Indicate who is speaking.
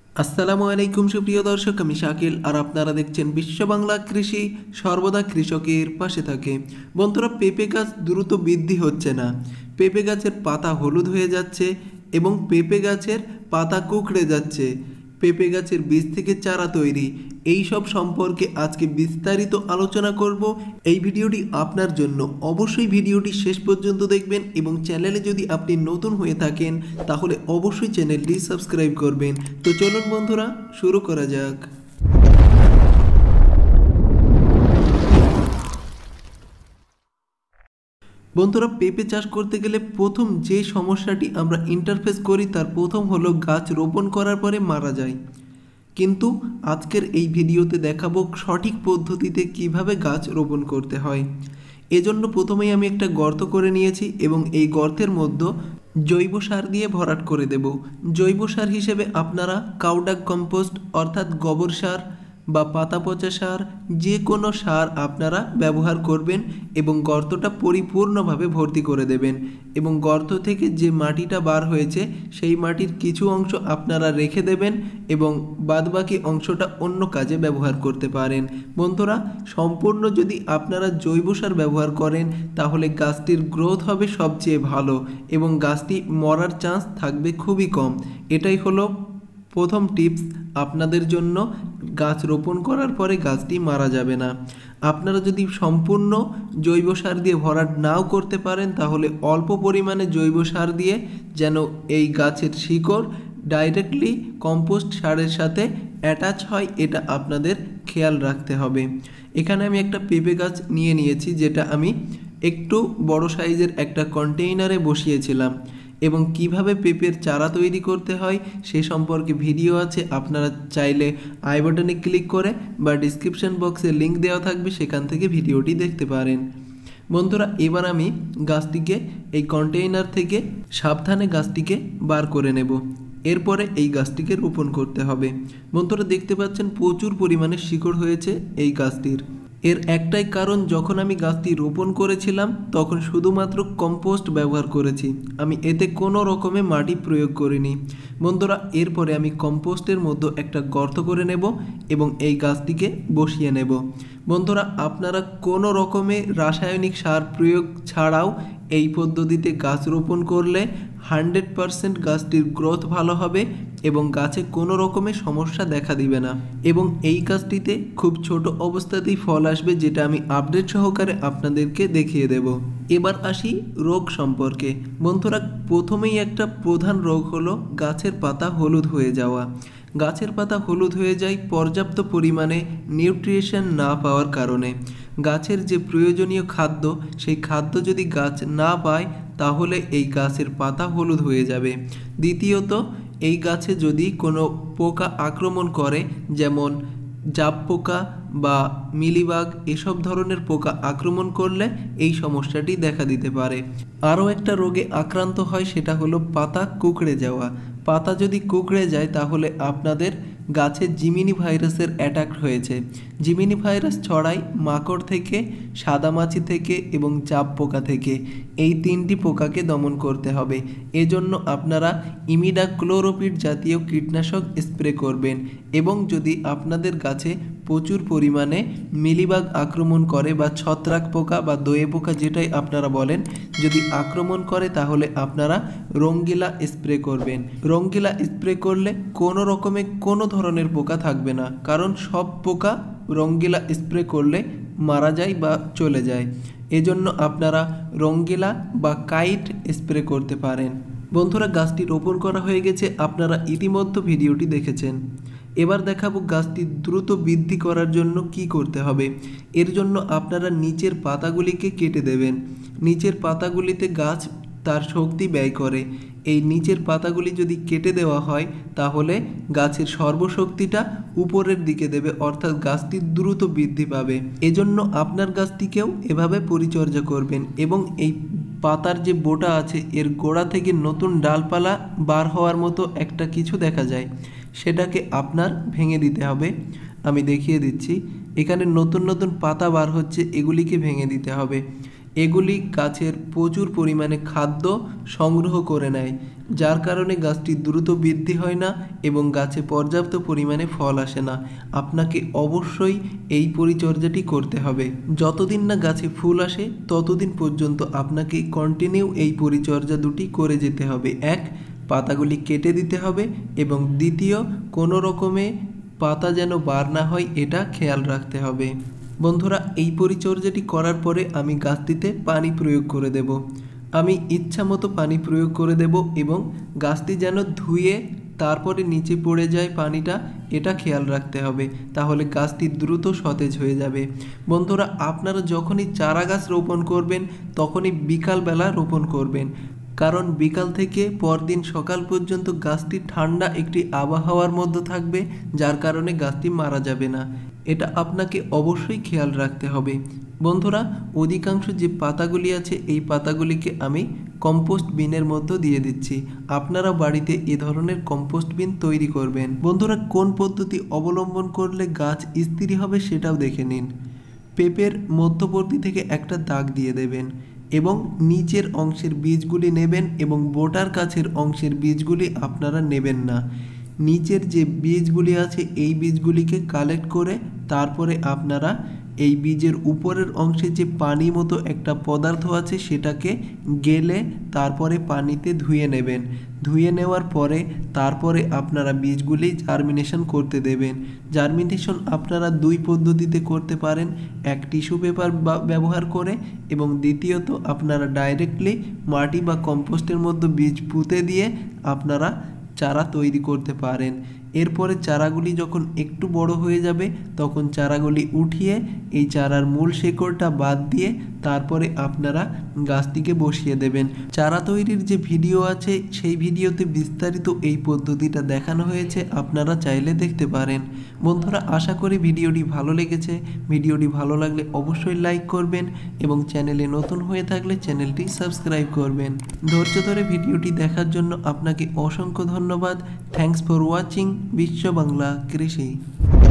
Speaker 1: আসসালামু আলাইকুম সুপ্রিয় দর্শক, আমি শাকিল আর আপনারা দেখছেন বিশ্ব বাংলা কৃষি, সর্বদা কৃষকের পাশে থাকে। বন্ধুরা, পেঁপে গাছ দ্রুত বৃদ্ধি হচ্ছে না, পেঁপে গাছের পাতা হলুদ হয়ে যাচ্ছে এবং পেঁপে গাছের পাতা কুঁকড়ে যাচ্ছে। পেঁপে গাছের বীজ থেকে চারা তৈরি, এই সব সম্পর্কে আজকে বিস্তারিত আলোচনা করব। এই ভিডিওটি আপনার জন্য, অবশ্যই ভিডিওটি শেষ পর্যন্ত দেখবেন এবং চ্যানেলে যদি আপনি নতুন হয়ে থাকেন তাহলে অবশ্যই চ্যানেলটি সাবস্ক্রাইব করবেন। তো চলুন বন্ধুরা, শুরু করা যাক। বন্ধুরা, পেঁপে চাষ করতে গেলে প্রথম যে সমস্যাটি আমরা ইন্টারফেস করি তার প্রথম হলো গাছ রোপণ করার পরে মারা যায়। কিন্তু আজকের এই ভিডিওতে দেখাবো সঠিক পদ্ধতিতে কিভাবে গাছ রোপণ করতে হয়। এজন্য প্রথমেই আমি একটা গর্ত করে নিয়েছি এবং এই গর্তের মধ্যে জৈব সার দিয়ে ভরাট করে দেব। জৈব সার হিসেবে আপনারা কাউডাং কম্পোস্ট অর্থাৎ গোবর সার বা পাতা পচা সার, যে কোনো সার আপনারা ব্যবহার করবেন এবং গর্তটা পরিপূর্ণভাবে ভর্তি করে দেবেন। এবং গর্ত থেকে যে মাটিটা বার হয়েছে সেই মাটির কিছু অংশ আপনারা রেখে দেবেন এবং বাদবাকি অংশটা অন্য কাজে ব্যবহার করতে পারেন। বন্ধুরা, সম্পূর্ণ যদি আপনারা জৈব সার ব্যবহার করেন তাহলে গাছটির গ্রোথ হবে সবচেয়ে ভালো এবং গাছটি মরার চান্স থাকবে খুবই কম। এটাই হলো প্রথম টিপস আপনাদের জন্য। গাছ রোপণ করার পরে গাছটি মারা যাবে না। আপনারা যদি সম্পূর্ণ জৈব সার দিয়ে ভরাট নাও করতে পারেন তাহলে অল্প পরিমাণে জৈব সার দিয়ে যেন এই গাছের শিকড় ডাইরেক্টলি কম্পোস্ট সারের সাথে অ্যাটাচ হয়, এটা আপনাদের খেয়াল রাখতে হবে। এখানে আমি একটা পেঁপে গাছ নিয়ে নিয়েছি, যেটা আমি একটু বড় সাইজের একটা কন্টেইনারে বসিয়েছিলাম এবং কিভাবে পেঁপের চারা তৈরি করতে হয় সে সম্পর্কে ভিডিও আছে। আপনারা চাইলে আই বাটনে ক্লিক করে বা ডিসক্রিপশন বক্সে লিংক দেওয়া থাকবে, সেখান থেকে ভিডিওটি দেখতে পারেন। বন্ধুরা, এবার আমি গাছটিকে এই কন্টেইনার থেকে সাবধানে গাছটিকে বার করে নেব। এরপরে এই গাছটিকে রোপণ করতে হবে। বন্ধুরা, দেখতে পাচ্ছেন প্রচুর পরিমাণে শিকড় হয়েছে এই গাছটির। এর একটাই কারণ, যখন আমি গাছটি রোপণ করেছিলাম তখন শুধুমাত্র কম্পোস্ট ব্যবহার করেছি, আমি এতে কোনো রকমে মাটি প্রয়োগ করিনি। বন্ধুরা, এরপরে আমি কম্পোস্টের মধ্যে একটা গর্ত করে নেব এবং এই গাছটিকে বসিয়ে নেব। বন্ধুরা, আপনারা কোনো রকমে রাসায়নিক সার প্রয়োগ ছাড়াও এই পদ্ধতিতে গাছ রোপণ করলে 100% গাছটির গ্রোথ ভালো হবে এবং গাছে কোনো রকমের সমস্যা দেখা দিবে না এবং এই গাছটিতে খুব ছোট অবস্থাতেই ফল আসবে, যেটা আমি আপডেট সহকারে আপনাদেরকে দেখিয়ে দেব। এবার আসি রোগ সম্পর্কে। বন্ধুরা, প্রথমেই একটা প্রধান রোগ হলো গাছের পাতা হলুদ হয়ে যাওয়া। গাছের পাতা হলুদ হয়ে যায় পর্যাপ্ত পরিমাণে নিউট্রিশন না পাওয়ার কারণে। গাছের যে প্রয়োজনীয় খাদ্য, সেই খাদ্য যদি গাছ না পায় তাহলে এই গাছের পাতা হলুদ হয়ে যাবে। দ্বিতীয়ত, এই গাছে যদি কোনো পোকা আক্রমণ করে, যেমন জাপ পোকা বা মিলিবাগ, এসব ধরনের পোকা আক্রমণ করলে এই সমস্যাটি দেখা দিতে পারে। আরও একটা রোগে আক্রান্ত হয়, সেটা হলো পাতা কুঁকড়ে যাওয়া। পাতা যদি কুঁকড়ে যায় তাহলে আপনাদের গাছে জিমিনি ভাইরাসের অ্যাটাক হয়েছে। জিমিনি ভাইরাস ছড়ায় মাকড় থেকে, সাদামাছি থেকে এবং জাপ পোকা থেকে। এই তিনটি পোকাকে দমন করতে হবে। এজন্য আপনারা ইমিডাক্লোরোপিড জাতীয় কীটনাশক স্প্রে করবেন এবং যদি আপনাদের গাছে প্রচুর পরিমাণে মিলিবাগ আক্রমণ করে বা ছত্রাক পোকা বা দোয়ে পোকা, যেটাই আপনারা বলেন, যদি আক্রমণ করে তাহলে আপনারা রঙ্গিলা স্প্রে করবেন। রঙ্গিলা স্প্রে করলে কোনো রকমে কোনো ধরনের পোকা থাকবে না, কারণ সব পোকা রঙ্গিলা স্প্রে করলে মারা যায় বা চলে যায়। এজন্য আপনারা রঙ্গিলা বা কাইট স্প্রে করতে পারেন। বন্ধুরা, গাছটি রোপণ করা হয়ে গেছে, আপনারা ইতিমধ্যে ভিডিওটি দেখেছেন। এবার দেখাবো গাছটি দ্রুত বৃদ্ধি করার জন্য কি করতে হবে। এর জন্য আপনারা নিচের পাতাগুলিকে কেটে দেবেন। নিচের পাতাগুলিতে গাছ তার শক্তি ব্যয় করে। এই নিচের পাতাগুলি যদি কেটে দেওয়া হয় তাহলে গাছের সর্বশক্তিটা উপরের দিকে দেবে, অর্থাৎ গাছটি দ্রুত বৃদ্ধি পাবে। এজন্য আপনার গাছটিকেও এভাবে পরিচর্যা করবেন এবং এই পাতার যে বোটা আছে এর গোড়া থেকে নতুন ডালপালা বার হওয়ার মতো একটা কিছু দেখা যায়, সেটাকে আপনার ভেঙে দিতে হবে। আমি দেখিয়ে দিচ্ছি, এখানে নতুন নতুন পাতা বার হচ্ছে, এগুলিকে ভেঙে দিতে হবে এগুলি গাছের প্রচুর পরিমাণে খাদ্য সংগ্রহ করে নেয়, যার কারণে গাছটি দ্রুত বৃদ্ধি হয় না এবং গাছে পর্যাপ্ত পরিমাণে ফল আসে না। আপনাকে অবশ্যই এই পরিচর্যাটি করতে হবে। যতদিন না গাছে ফুল আসে ততদিন পর্যন্ত আপনাকে কন্টিনিউ এই পরিচর্যা দুটি করে যেতে হবে। এক, পাতাগুলি কেটে দিতে হবে এবং দ্বিতীয়, কোনো রকমে পাতা যেন বার না হয় এটা খেয়াল রাখতে হবে। বন্ধুরা, এই পরিচর্যাটি করার পরে আমি গাছটিতে পানি প্রয়োগ করে দেব। আমি ইচ্ছা মতো পানি প্রয়োগ করে দেব এবং গাছটি যেন ধুয়ে তারপরে নিচে পড়ে যায় পানিটা, এটা খেয়াল রাখতে হবে, তাহলে গাছটি দ্রুত সতেজ হয়ে যাবে। বন্ধুরা, আপনারা যখনই চারা গাছ রোপণ করবেন তখনই বিকালবেলা রোপণ করবেন, কারণ বিকাল থেকে পরদিন সকাল পর্যন্ত গাছটি ঠান্ডা একটি আবহাওয়ার মধ্যে থাকবে, যার কারণে গাছটি মারা যাবে না। এটা আপনাকে অবশ্যই খেয়াল রাখতে হবে। বন্ধুরা, অধিকাংশ যে পাতাগুলি আছে এই পাতাগুলিকে আমি কম্পোস্ট বিনের মধ্যে দিয়ে দিচ্ছি। আপনারা বাড়িতে এ ধরনের কম্পোস্ট বিন তৈরি করবেন। বন্ধুরা, কোন পদ্ধতি অবলম্বন করলে গাছ স্থির হবে সেটাও দেখে নিন। পেঁপের মধ্যবর্তী থেকে একটা দাগ দিয়ে দেবেন এবং নিচের অংশের বীজগুলি নেবেন এবং বোটার কাছের অংশের বীজগুলি আপনারা নেবেন না। নিচের যে বীজগুলি আছে এই বীজগুলিকে কালেক্ট করে তারপরে আপনারা এই বীজের উপরের অংশে যে পানি মতো একটা পদার্থ আছে সেটাকে গেলে তারপরে পানিতে ধুয়ে নেবেন। ধুয়ে নেওয়ার পরে তারপরে আপনারা বীজগুলি জার্মিনেশন করতে দেবেন। জার্মিনেশন আপনারা দুই পদ্ধতিতে করতে পারেন, এক টিস্যু পেপার ব্যবহার করে এবং দ্বিতীয়ত আপনারা ডাইরেক্টলি মাটি বা কম্পোস্টের মধ্যে বীজ পুঁতে দিয়ে আপনারা চারা তৈরি করতে পারেন। এরপরে চারাগুলি যখন একটু বড় হয়ে যাবে তখন চারাগুলি উঠিয়ে এই চারার মূল শেকড়টা বাদ দিয়ে তারপরে আপনারা গাছটিকে বসিয়ে দেবেন। চারা তৈরির যে ভিডিও আছে সেই ভিডিওতে বিস্তারিত এই পদ্ধতিটা দেখানো হয়েছে, আপনারা চাইলে দেখতে পারেন। বন্ধুরা, আশা করি ভিডিওটি ভালো লেগেছে। ভিডিওটি ভালো লাগলে অবশ্যই লাইক করবেন এবং চ্যানেলে নতুন হয়ে থাকলে চ্যানেলটি সাবস্ক্রাইব করবেন। ধৈর্য ধরে ভিডিওটি দেখার জন্য আপনাকে অসংখ্য ধন্যবাদ। থ্যাঙ্কস ফর ওয়াচিং বিশ্ব বাংলা কৃষি।